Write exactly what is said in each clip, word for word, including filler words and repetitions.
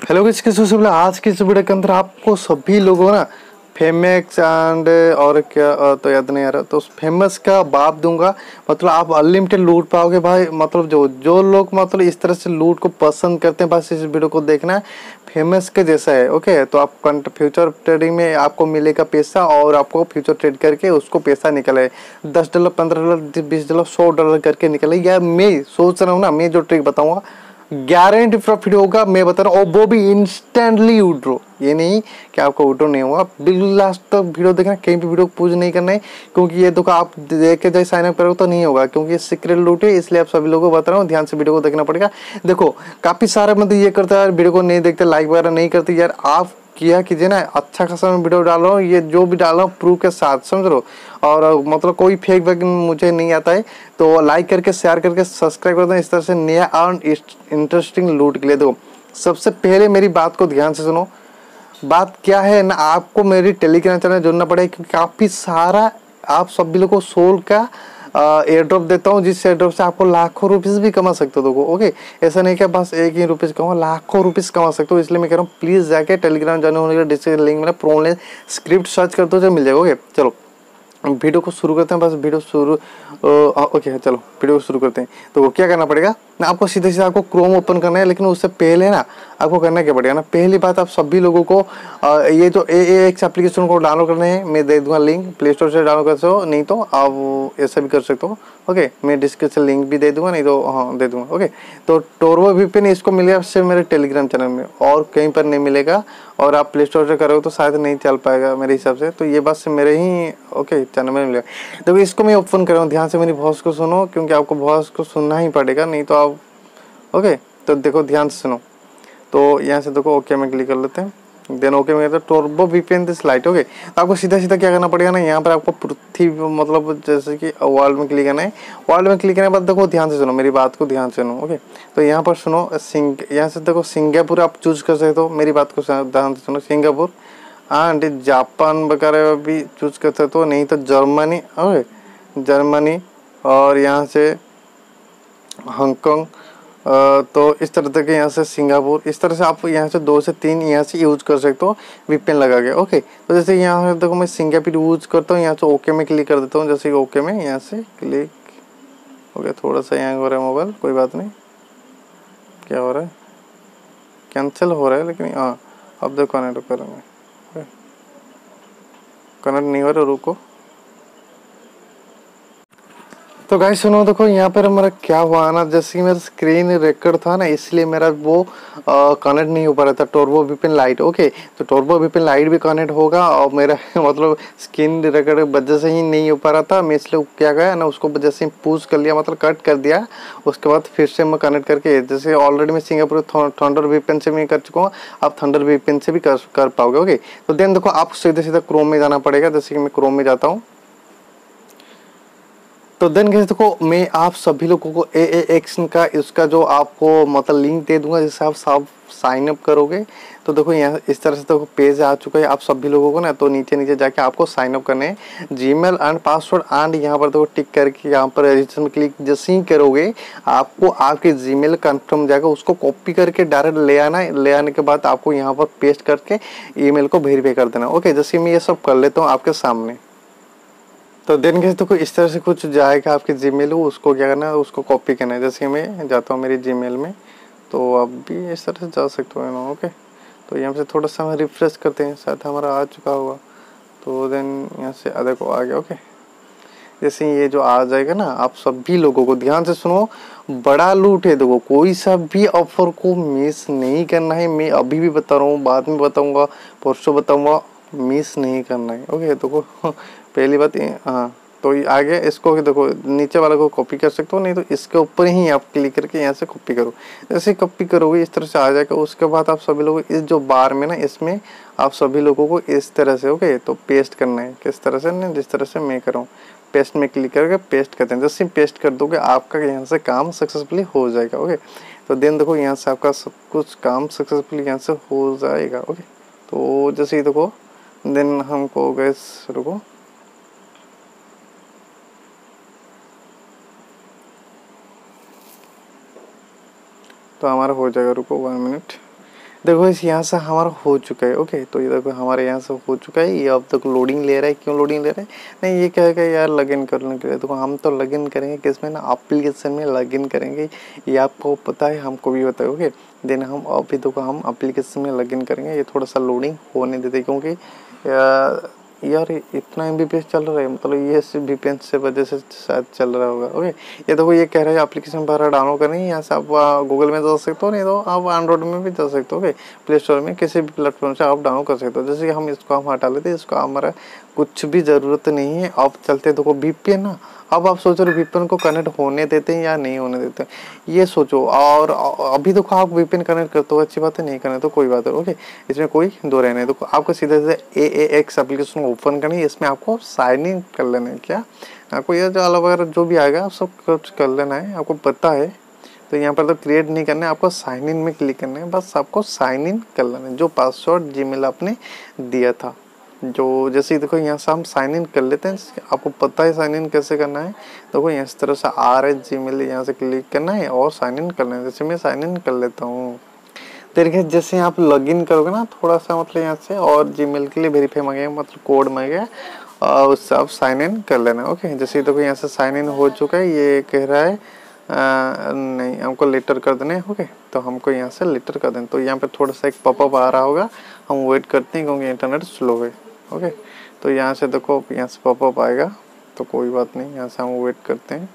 Hello guys, कैसे हो सब लोग। आज की इस वीडियो के अंदर आपको सभी लोगों ना फेमस एंड और क्या अ, तो याद नहीं आ रहा, तो फेमस का बाप दूंगा। मतलब आप अनलिमिटेड लूट पाओगे भाई। मतलब जो जो लोग मतलब इस तरह से लूट को पसंद करते हैं, बस इस वीडियो को देखना है। फेमस के जैसा है, ओके। तो आप फ्यूचर ट्रेडिंग में आपको मिलेगा पैसा और आपको फ्यूचर ट्रेड करके उसको पैसा निकले, दस डॉलर पंद्रह डॉलर बीस डॉलर सौ डॉलर करके निकले। या मैं सोच रहा हूँ ना, मैं जो ट्रिक बताऊंगा गारंटी प्रॉफिट होगा, मैं बता रहा हूँ। और वो भी इंस्टेंटली विड्रो, ये नहीं कि आपको विड्रो नहीं होगा। बिल्कुल लास्ट तक वीडियो देखना, कहीं भी वीडियो को पूज नहीं करना है, क्योंकि ये दुकान आप देख के जैसे साइन अप करोगे तो नहीं होगा, क्योंकि ये सीक्रेट लूट है। इसलिए आप सभी लोगों को बता रहा हूँ, ध्यान से वीडियो को देखना पड़ेगा। देखो काफी सारे मतलब ये करते हैं, वीडियो को नहीं देखते, लाइक वगैरह नहीं करते। यार आप किया कीजिए ना, अच्छा खासा मैं वीडियो डाल रहा हूँ, ये जो भी डाल रहा हूँ प्रूफ के साथ, समझ लो। और मतलब कोई फेक वेक मुझे नहीं आता है। तो लाइक करके शेयर करके सब्सक्राइब कर दें, इस तरह से नया और इंटरेस्टिंग लूट के लिए। देखो सबसे पहले मेरी बात को ध्यान से सुनो। बात क्या है ना, आपको मेरी टेलीग्राम चैनल जुड़ना पड़ेगा, क्योंकि काफ़ी सारा आप सभी लोगों को सोल का एयर ड्रॉप देता हूँ, जिस एयर ड्रॉप से आपको लाखों रुपीस भी कमा सकते हो। देखो ओके, ऐसा नहीं कि बस एक ही रुपीस कमाओ, लाखों रुपीस कमा सकते हो। इसलिए मैं कह रहा हूँ प्लीज़ जाके टेलीग्राम ज्वाइन होने के डिस्क्रिप्शन लिंक में प्रो ऑनलाइन स्क्रिप्ट सर्च कर दो, जो मिल जाएगा। ओके चलो वीडियो को शुरू करते हैं। बस वीडियो शुरू ओके चलो वीडियो को शुरू करते हैं। तो क्या करना पड़ेगा ना, आपको सीधे सीधे आपको क्रोम ओपन करना है, लेकिन उससे पहले ना आपको करना क्या पड़ेगा ना, पहली बात आप सभी लोगों को आ, ये जो ए एक्स एप्लीकेशन को डाउनलोड करने हैं, मैं दे दूंगा लिंक, प्ले स्टोर से डाउनलोड कर सकते हो, नहीं तो आप ऐसा भी कर सकते हो। ओके मैं डिस्क्रिप्शन लिंक भी दे दूंगा, नहीं तो हाँ दे दूंगा। ओके तो टोरबो वीपीएन इसको मिलेगा सिर्फ मेरे टेलीग्राम चैनल में, और कहीं पर नहीं मिलेगा। और आप प्ले स्टोर से करोगे तो शायद नहीं चल पाएगा मेरे हिसाब से, तो ये बस मेरे ही ओके चैनल में मिलेगा। देखो इसको मैं ओपन कर रहा हूँ, ध्यान से मेरी वॉइस को सुनो, क्योंकि आपको वॉइस को सुनना ही पड़ेगा, नहीं तो आप ओके। तो देखो ध्यान से सुनो। तो यहाँ से देखो ओके में क्लिक कर लेते हैं, देन ओके में कहते हैं Turbo VPN this lite. Okay तो आपको सीधा सीधा क्या करना पड़ेगा ना, यहाँ पर आपको पृथ्वी मतलब जैसे कि वर्ल्ड में क्लिक करना है। वर्ल्ड में क्लिक करने के बाद देखो ध्यान से सुनो, मेरी बात को ध्यान से सुनो। ओके तो यहाँ पर सुनो सिंग यहाँ से देखो सिंगापुर आप चूज कर सकते हो, मेरी बात को ध्यान से सुनो। सिंगापुर एंड जापान वगैरह भी चूज कर सकते हो, नहीं तो जर्मनी। ओके जर्मनी और यहाँ से हांगकांग, तो इस तरह के यहाँ से सिंगापुर, इस तरह से आप यहाँ से दो से तीन यहाँ से यूज कर सकते हो वीपीएन लगा के। ओके तो जैसे यहाँ देखो मैं सिंगापुर यूज करता हूँ, यहाँ से ओके में क्लिक कर देता हूँ। जैसे ओके में यहाँ से क्लिक हो गया, थोड़ा सा यहाँ हो रहा है मोबाइल, कोई बात नहीं। क्या हो रहा है, कैंसिल हो रहा है, लेकिन हाँ अब देखो कनेक्ट करेंगे, कनेक्ट नहीं हो रहा, रुको। तो गाइस सुनो, देखो यहाँ पर मेरा क्या हुआ ना, जैसे कि मेरा स्क्रीन रिकॉर्ड था ना, इसलिए मेरा वो कनेक्ट नहीं हो पा रहा था टर्बो वीपीएन लाइट। ओके तो टर्बो वीपीएन लाइट भी कनेक्ट होगा, और मेरा मतलब स्क्रीन रिकॉर्ड वजह से ही नहीं हो पा रहा था। मैं इसलिए क्या गया ना, उसको जैसे ही पूछ कर लिया, मतलब कट कर दिया, उसके बाद फिर से मैं कनेक्ट करके, जैसे ऑलरेडी मैं सिंगापुर थंडर वीपीएन से भी कर चुका हूँ, आप थंडर वीपीएन से भी कर कर पाओगे। ओके तो देन देखो आप सीधे सीधा क्रोम में जाना पड़ेगा, जैसे कि मैं क्रोम में जाता हूँ। तो देन गाइस देखो मैं आप सभी लोगों को ए ए एक्स का इसका जो आपको मतलब लिंक दे दूंगा, जिससे आप सब साइन अप करोगे। तो देखो यहाँ इस तरह से देखो पेज आ चुका है आप सभी लोगों को ना। तो नीचे नीचे जाके आपको साइन अप करने हैं, जीमेल एंड पासवर्ड एंड यहाँ पर देखो टिक करके यहाँ पर रजिस्टर में क्लिक जैसे ही करोगे, आपको आपके जीमेल कंफर्म जाएगा, उसको कॉपी करके डायरेक्ट ले आना है। ले आने के बाद आपको यहाँ पर पेस्ट करके ईमेल को वेरीफाई कर देना। ओके जैसे मैं ये सब कर लेता हूँ आपके सामने। तो देन के तो इस तरह से कुछ जाएगा आपके जीमेल, हो उसको क्या करना है, उसको कॉपी करना है। जैसे मैं जाता हूँ मेरी जीमेल में, तो आप भी इस तरह से जा सकते हो ना। ओके तो यहाँ से थोड़ा सा हम रिफ्रेश करते हैं, शायद हमारा आ चुका होगा। तो देन यहाँ से देखो आ गया। ओके जैसे ये जो आ जाएगा ना, आप सभी लोगों को ध्यान से सुनो, बड़ा लूट है। देखो कोई सा भी ऑफर को मिस नहीं करना है, मैं अभी भी बता रहा हूँ, बाद में बताऊंगा, परसों बताऊंगा, मिस नहीं करना है। ओके देखो पहली बात हाँ, तो ये आ गया। इसको देखो नीचे वाला को कॉपी कर सकते हो, नहीं तो इसके ऊपर ही आप क्लिक करके यहाँ से कॉपी करो। जैसे कॉपी करोगे इस तरह से आ जाएगा। उसके बाद आप सभी लोग इस जो बार में ना, इसमें आप सभी लोगों को इस तरह से ओके तो पेस्ट करना है। किस तरह से ना, जिस तरह से मैं कर रहा हूँ, पेस्ट में क्लिक करके पेस्ट करते हैं। जैसे पेस्ट कर दोगे आपका यहाँ से काम सक्सेसफुली हो जाएगा। ओके तो देन देखो यहाँ से आपका सब कुछ काम सक्सेसफुली यहाँ से हो जाएगा। ओके तो जैसे ही देखो देन हमको गैस रुको, तो हमारा हो जाएगा, रुको वन मिनट। देखो इस यहाँ से हमारा हो चुका है। ओके, तो ये देखो हमारे यहाँ से हो चुका है। ये अब तक लोडिंग ले रहा है। क्यों लोडिंग ले रहा है? नहीं, ये कहेगा यार लॉगिन करने के लिए। देखो हम तो लॉगिन करेंगे किसमें ना, एप्लीकेशन में लॉगिन करेंगे। ये आपको पता है, हमको भी पता है। ओके, देन हम अभी देखो हम एप्लीकेशन में लॉगिन करेंगे। ये थोड़ा सा लोडिंग होने देते, क्योंकि यार इतना एम बी पी एस चल रहा है, मतलब ये वी पी एन से वजह से शायद चल रहा होगा। ओके, ये देखो ये कह रहा है एप्लीकेशन बाहर डाउनलोड करनी है। यहाँ से आप गूगल में जा सकते हो, नहीं तो आप एंड्रॉइड में भी जा सकते हो। ओके, प्ले स्टोर में किसी भी प्लेटफॉर्म से आप डाउनलोड कर सकते हो। जैसे कि हम इसको हम हटा लेते हैं, इसको हमारा कुछ भी ज़रूरत नहीं है। अब चलते देखो वी पी एन ना। अब आप सोचो वी पी एन को कनेक्ट होने देते हैं या नहीं होने देते हैं, ये सोचो। और अभी देखो आप वी पी एन कनेक्ट करते हो, अच्छी बात है। नहीं करने तो कोई बात है। ओके, इसमें कोई दो रहने तो आपको सीधे सीधे A A X application open करनी है। इसमें आपको साइन इन कर लेना है। क्या आपको ये जो अलग वगैरह जो भी आएगा आप सब कुछ कर लेना है, आपको पता है। तो यहाँ पर तो क्रिएट नहीं करना है, आपको साइन इन में क्लिक करना है। बस आपको साइन इन कर लेना है, जो पासवर्ड जीमेल आपने दिया था। जो जैसे देखो यहाँ से हम साइन इन कर लेते हैं। आपको पता है साइन इन कैसे करना है। देखो इस तरह से आ रहा है जीमेल, यहाँ से क्लिक करना है और साइन इन करना है। जैसे मैं साइन इन कर लेता हूँ। देखिए जैसे आप लॉगिन करोगे ना, थोड़ा सा मतलब यहाँ से और जीमेल के लिए वेरीफाई मांगेगा, मतलब कोड मांगेगा, और उससे आप साइन इन कर लेना। ओके, जैसे देखो यहाँ से साइन इन हो चुका है। ये कह रहा है आ, नहीं हमको लेटर कर देने। ओके, तो हमको यहाँ से लेटर कर दें। तो यहाँ पे थोड़ा सा एक पॉपअप आ रहा होगा, हम वेट करते हैं क्योंकि इंटरनेट स्लो है। ओके, तो यहाँ से देखो यहाँ से पॉपअप आएगा, तो कोई बात नहीं, यहाँ से हम वेट करते हैं।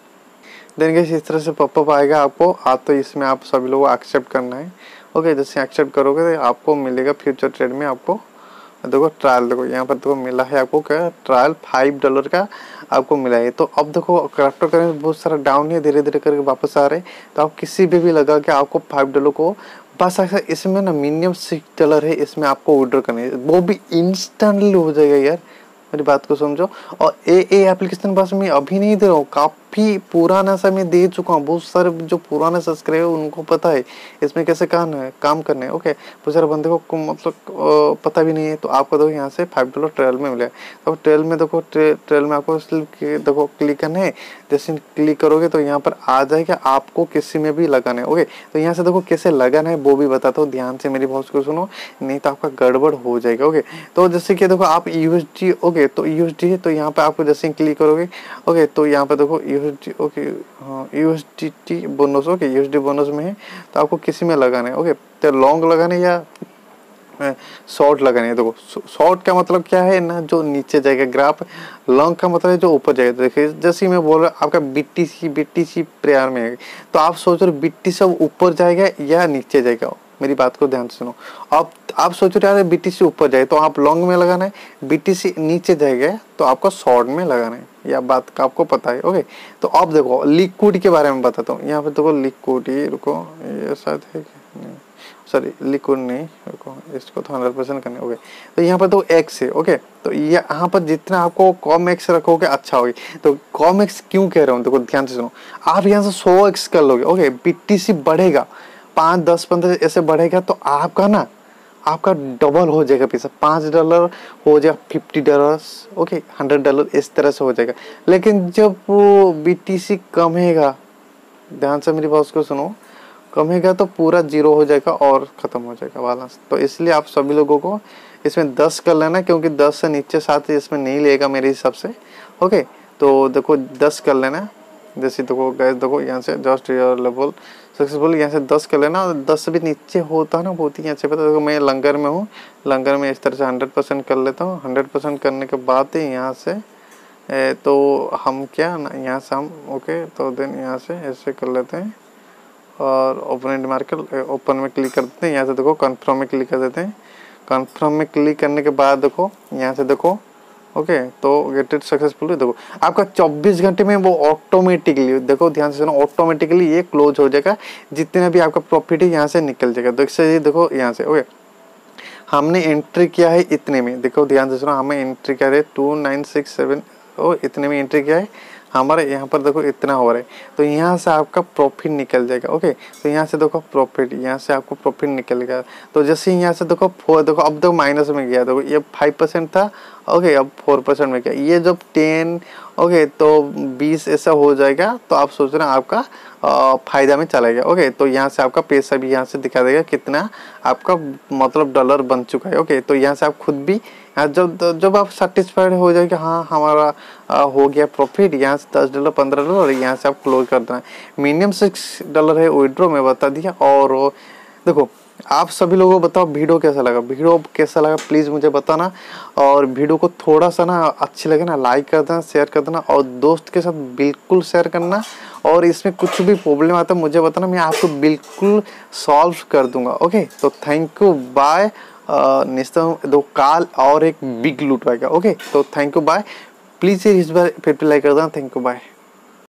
देन गाइस इस तरह से पॉपअप आएगा आपको आ, तो इसमें आप सभी लोगों को एक्सेप्ट करना है। ओके, जैसे एक्सेप्ट करोगे तो आपको मिलेगा फ्यूचर ट्रेड में आपको देखो ट्रायल। देखो यहाँ पर देखो मिला है आपको क्या, ट्रायल फाइव डॉलर का आपको मिला है। तो अब देखो क्रिप्टो करेंसी बहुत सारा डाउन है, धीरे धीरे करके वापस आ रहे हैं। तो आप किसी पे भी लगा के आपको फाइव डॉलर को बस ऐसा, इसमें ना मिनिमम सिक्स डॉलर है, इसमें आपको विड्रॉ करना है। वो भी इंस्टेंटली हो जाएगा यार, मेरी बात को समझो। और ए ए एप्लीकेशन बस मैं अभी नहीं दे रहा हूँ, काफ़ी पुराना सा मैं दे चुका हूँ। बहुत सारे जो पुराने सब्सक्राइबर उनको पता है इसमें कैसे काम है काम करने। ओके, बहुत सारे बंदे को मतलब पता भी नहीं है। तो आपको देखो यहाँ से फाइव डॉलर ट्रेल में मिला है। तो ट्रेल में देखो ट्रे, ट्रेल में आपको देखो क्लिक करना है। जैसे क्लिक करोगे तो यहाँ पर आ जाएगा, आपको किसी में भी लगाना है। ओके, तो यहाँ से देखो कैसे लगाना है वो भी बताता हूँ, ध्यान से मेरी बात को सुनो, नहीं तो आपका गड़बड़ हो जाएगा। ओके, तो जैसे कि देखो आप यू एस डी, ओके तो यू एस डी है, तो यहाँ पे आपको जैसे क्लिक करोगे। ओके, तो यहाँ पे देखो यू एस डी, ओके हाँ U S D T bonus, okay U S D bonus में है, तो आपको किसी में लगाना है। ओके, तो लॉन्ग लगाना है या शॉर्ट लगाना है। देखो शॉर्ट का मतलब क्या है ना, जो नीचे जाएगा ग्राफ। लॉन्ग का मतलब है जो ऊपर जाएगा। देखिए जैसे मैं बोल रहा आपका बीटीसी बीटीसी प्रेयर में है, तो आप सोच रहे बीटीसी सब ऊपर जाएगा या नीचे जाएगा। मेरी बात को ध्यान से सुनो। आप आप सोच रहे यार बीटीसी ऊपर जाए तो आप लॉन्ग में लगाना है, बीटीसी नीचे जाएगा तो आपको शॉर्ट में लगाना है। या बात का आपको पता है। ओके, तो अब देखो लिक्विड के बारे में बताता हूँ। यहाँ पे देखो लिक्विड, ये रुको ये शायद है नहीं, सॉरी लिक्विड नहीं, रुको इसको तो हंड्रेड परसेंट करने। ओके, तो यहाँ पर तो एक्स है। ओके, तो यहाँ पर जितना आपको कॉम एक्स रखोगे अच्छा होगी। तो कॉम एक्स क्यों कह रहा हूँ, देखो ध्यान से सुनो। आप यहाँ से सौ एक्स कर लोगे। ओके, बीटीसी बढ़ेगा पाँच दस पंद्रह ऐसे बढ़ेगा, तो आपका ना आपका डबल हो जाएगा पैसा। पाँच डॉलर हो जाएगा fifty dollar, okay hundred dollar इस तरह से हो जाएगा। लेकिन जब वो बीटीसी कमेगा, ध्यान से मेरी बात को सुनो, कमेगा तो पूरा जीरो हो जाएगा और ख़त्म हो जाएगा बैलेंस। तो इसलिए आप सभी लोगों को इसमें दस कर लेना, क्योंकि दस से नीचे साथ इसमें नहीं लेगा मेरे हिसाब से। ओके, तो देखो दस कर लेना। जैसे देखो गैस देखो यहाँ से जस्ट योर लेवल सक्सेसफुल, यहाँ से दस कर लेना। दस से भी नीचे होता ना बहुत ही अच्छे पता। देखो मैं लंगर में हूँ, लंगर में इस तरह से हंड्रेड परसेंट कर लेता हूँ। हंड्रेड परसेंट करने के बाद ही यहाँ से ए, तो हम क्या ना यहाँ से हम ओके, तो देन यहाँ से ऐसे कर लेते हैं और ओपन मार्केट ओपन में क्लिक कर देते हैं। यहाँ से देखो कन्फर्म में क्लिक कर देते हैं। कन्फर्म में क्लिक करने के बाद देखो यहाँ से देखो ओके, तो गेट इट सक्सेसफुल। देखो आपका चौबीस घंटे में वो ऑटोमेटिकली, देखो ध्यान से सुनो, ऑटोमेटिकली ये क्लोज हो जाएगा। जितना भी आपका प्रॉफिट है यहाँ से निकल जाएगा। तो इससे देखो यहाँ से ओके, हमने एंट्री किया है इतने में, देखो ध्यान से सुनो, हमें एंट्री किया है two nine six seven O इतने में एंट्री किया है हमारे। यहाँ पर देखो इतना हो रहा है, तो यहाँ से आपका प्रॉफिट निकल जाएगा। ओके, तो यहाँ से देखो प्रॉफिट, यहाँ से आपको प्रॉफिट निकल गया। तो जैसे यहाँ से देखो फोर, देखो अब देखो माइनस में गया, देखो ये फाइव परसेंट था। ओके, अब फोर परसेंट में गया। ये जब टेन ओके तो बीस ऐसा हो जाएगा, तो आप सोच रहे हैं आपका फ़ायदा में चला गया। ओके तो यहाँ से आपका पैसा भी यहाँ से दिखा देगा कितना आपका मतलब डॉलर बन चुका है। ओके तो यहाँ से आप खुद भी यहाँ जब जब आप सेटिस्फाइड हो जाएगा, हाँ हमारा आ, हो गया प्रॉफिट, यहाँ से दस डॉलर पंद्रह डॉलर यहाँ से आप क्लोज कर देना। मिनिमम सिक्स डॉलर है विड्रॉ में बता दिया। और देखो आप सभी लोगों को बताओ वीडियो कैसा लगा, वीडियो कैसा लगा प्लीज़ मुझे बताना। और वीडियो को थोड़ा सा ना अच्छी लगे ना लाइक कर देना, शेयर कर देना और दोस्त के साथ बिल्कुल शेयर करना। और इसमें कुछ भी प्रॉब्लम आता है मुझे बताना, मैं आपको बिल्कुल सॉल्व कर दूंगा। ओके तो थैंक यू बाय। निश्चित दो काल और एक बिग लूट पाएगा। ओके तो थैंक यू बाय, प्लीज़ इस बार फिर लाइक कर देना। Thank you bye.